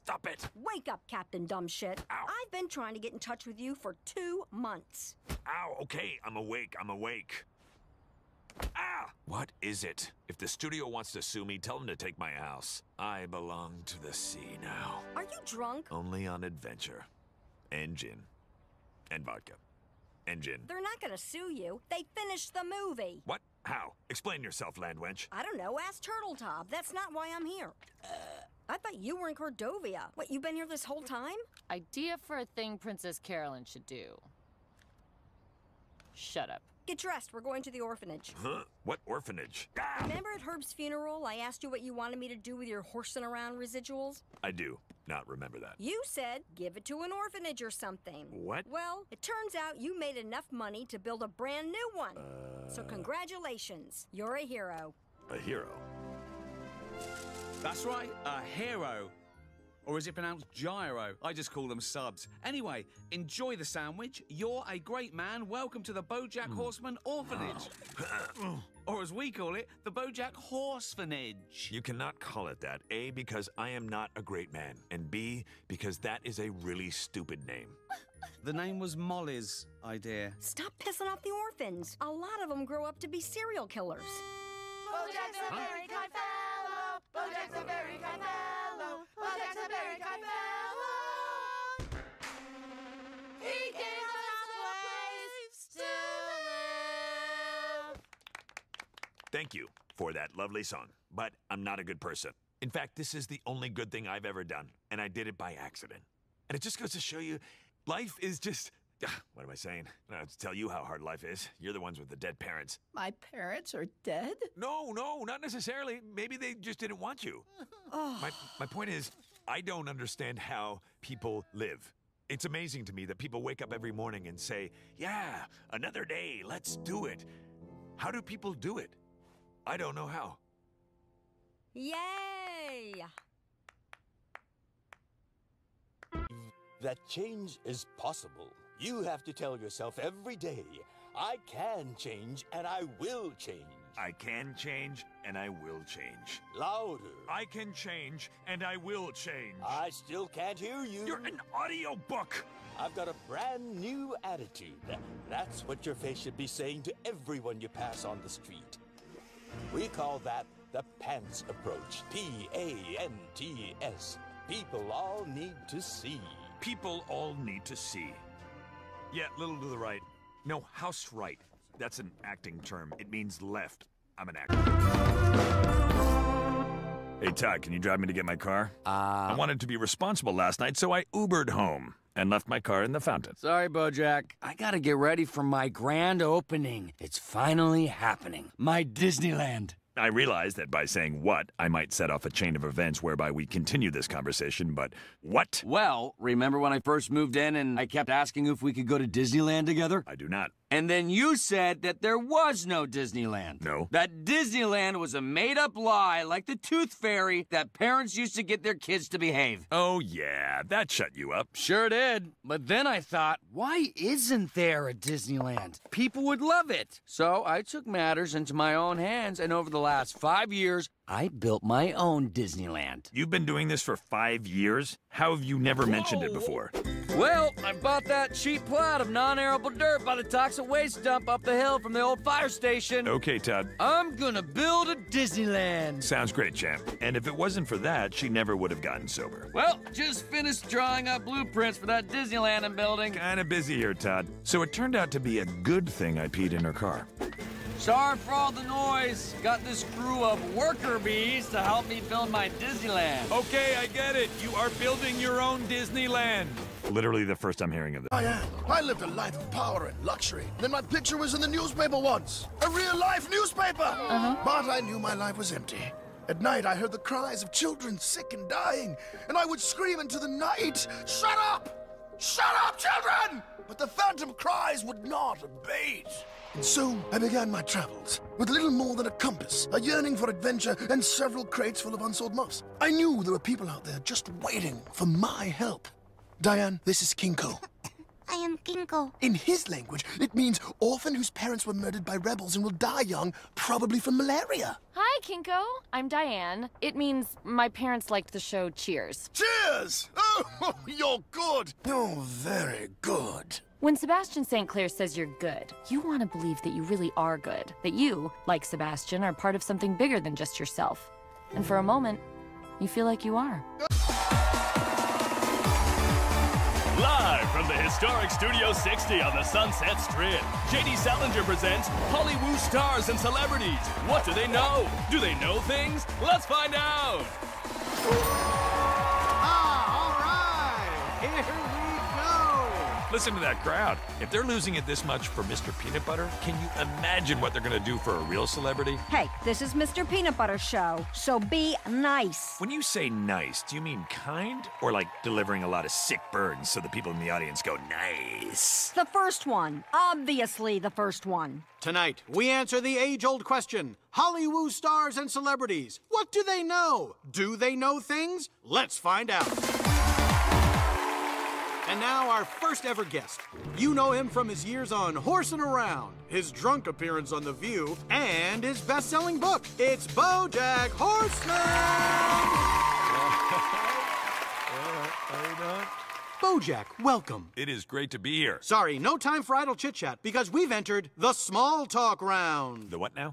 stop it! Wake up, Captain Dumbshit. Ow. I've been trying to get in touch with you for 2 months. Ow, okay, I'm awake. Ah! What is it? If the studio wants to sue me, tell them to take my house. I belong to the sea now. Are you drunk? Only on adventure. And gin. And vodka. And gin. They're not gonna sue you. They finished the movie. What? How? Explain yourself, Landwench. I don't know. Ask Turtletop. That's not why I'm here. I thought you were in Cordovia. What, you've been here this whole time? Idea for a thing Princess Carolyn should do. Shut up. Get dressed. We're going to the orphanage. Huh? What orphanage? Ah! Remember at Herb's funeral, I asked you what you wanted me to do with your horsing around residuals? I do not remember that. You said give it to an orphanage or something. What? Well, it turns out you made enough money to build a brand new one. So congratulations. You're a hero. A hero? That's right, a hero. Or is it pronounced gyro? I just call them subs. Anyway, enjoy the sandwich. You're a great man. Welcome to the BoJack Horseman Orphanage. Or as we call it, the BoJack Horsefanage. You cannot call it that. A, because I am not a great man. And B, because that is a really stupid name. The name was Molly's idea. Stop pissing off the orphans. A lot of them grow up to be serial killers. BoJack's a very kind fellow. BoJack's a very kind fellow. BoJack's a very kind fellow. He gave us a place to live. Thank you for that lovely song, but I'm not a good person. In fact, this is the only good thing I've ever done, and I did it by accident. And it just goes to show you, life is just... What am I saying? I don't have to tell you how hard life is. You're the ones with the dead parents. My parents are dead? No, not necessarily. Maybe they just didn't want you. My point is, I don't understand how people live. It's amazing to me that people wake up every morning and say, yeah, another day, let's do it. How do people do it? I don't know how. Yay! That change is possible. You have to tell yourself every day, I can change and I will change. I can change and I will change. Louder. I can change and I will change. I still can't hear you. You're an audiobook. I've got a brand new attitude. That's what your face should be saying to everyone you pass on the street. We call that the PANTS approach. P-A-N-T-S. People all need to see. People all need to see. Yeah, little to the right. No, house right. That's an acting term. It means left. I'm an actor. Hey, Todd, can you drive me to get my car? I wanted to be responsible last night, so I Ubered home and left my car in the fountain. Sorry, BoJack. I gotta get ready for my grand opening. It's finally happening. My Disneyland. I realized that by saying what, I might set off a chain of events whereby we continue this conversation, but what? Well, remember when I first moved in and I kept asking if we could go to Disneyland together? I do not. And then you said that there was no Disneyland. No. That Disneyland was a made-up lie like the Tooth Fairy that parents used to get their kids to behave. Oh, yeah, that shut you up. Sure did. But then I thought, why isn't there a Disneyland? People would love it. So I took matters into my own hands, and over the last 5 years, I built my own Disneyland. You've been doing this for 5 years? How have you never mentioned it before? Well, I bought that cheap plot of non-arable dirt by the toxic waste dump up the hill from the old fire station. Okay, Todd. I'm gonna build a Disneyland. Sounds great, champ. And if it wasn't for that, she never would have gotten sober. Well, just finished drawing up blueprints for that Disneyland I'm building. Kinda busy here, Todd. So it turned out to be a good thing I peed in her car. Sorry for all the noise. Got this crew of worker bees to help me build my Disneyland. Okay, I get it. You are building your own Disneyland. Literally the first I'm hearing of this. I am. I lived a life of power and luxury. Then my picture was in the newspaper once. A real-life newspaper! But I knew my life was empty. At night, I heard the cries of children sick and dying, and I would scream into the night, "Shut up! Shut up, children!" But the phantom cries would not abate. And soon, I began my travels, with little more than a compass, a yearning for adventure, and several crates full of unsold muffs. I knew there were people out there just waiting for my help. Diane, this is King Cole. I am Kinko. In his language, it means orphan whose parents were murdered by rebels and will die young, probably from malaria. Hi, Kinko. I'm Diane. It means my parents liked the show Cheers. Cheers! Oh, you're good. You're very good. When Sebastian St. Clair says you're good, you want to believe that you really are good. That you, like Sebastian, are part of something bigger than just yourself. And for a moment, you feel like you are. Live from the historic Studio 60 on the Sunset Strip, J.D. Salinger presents Hollywood stars and celebrities. What do they know? Do they know things? Let's find out. All right, here we go. Listen to that crowd. If they're losing it this much for Mr. Peanut Butter, can you imagine what they're gonna do for a real celebrity? Hey, this is Mr. Peanut Butter Show, so be nice. When you say nice, do you mean kind? Or like delivering a lot of sick burns so the people in the audience go, nice? The first one. Obviously the first one. Tonight, we answer the age-old question. Hollywood stars and celebrities, what do they know? Do they know things? Let's find out. And now our first ever guest. You know him from his years on Horsin' Around, his drunk appearance on The View, and his best-selling book. It's BoJack Horseman! BoJack, welcome. It is great to be here. Sorry, no time for idle chit-chat, because we've entered the small talk round. The what now?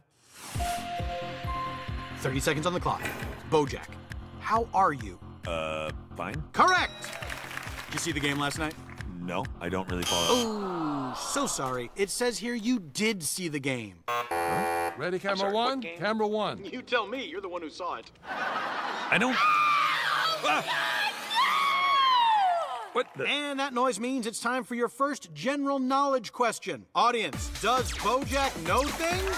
30 seconds on the clock. BoJack, how are you? Fine? Correct! Did you see the game last night? No, I don't really follow. Oh, so sorry. It says here you did see the game. Ready, camera one? Camera one. You tell me. You're the one who saw it. I don't... What the... And that noise means it's time for your first general knowledge question. Audience, does BoJack know things?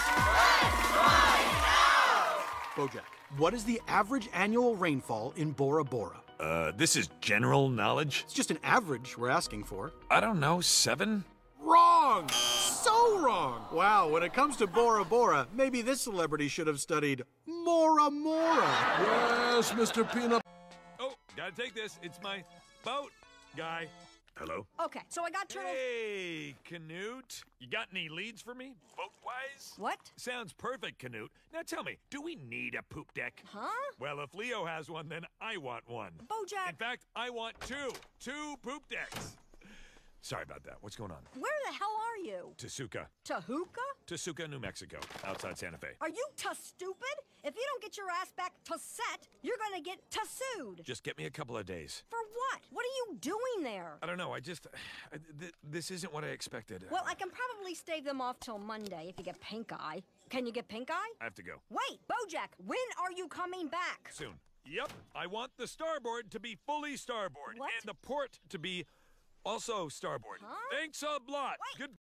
BoJack, what is the average annual rainfall in Bora Bora? This is general knowledge? It's just an average we're asking for. I don't know, 7? Wrong! So wrong! Wow, when it comes to Bora Bora, maybe this celebrity should have studied Mora Mora. Yes, Mr. Peanut. Oh, gotta take this. It's my boat guy. Hello? Okay, so I got turtles. Hey, Canute. You got any leads for me, boat-wise? What? Sounds perfect, Canute. Now tell me, do we need a poop deck? Huh? Well, if Leo has one, then I want one. BoJack. In fact, I want two. 2 poop decks. Sorry about that. What's going on? Where the hell are you? Tasuka. Tahuka? Tasuka, New Mexico, outside Santa Fe. Are you stupid? If you don't get your ass back to set, you're gonna get sued. Just get me a couple of days. For what? What are you doing there? I don't know. This isn't what I expected. Well, I can probably stave them off till Monday if you get pink eye. Can you get pink eye? I have to go. Wait, BoJack, when are you coming back? Soon. Yep. I want the starboard to be fully starboard. What? And the port to be also starboard. Huh? Thanks a lot. Wait. Good.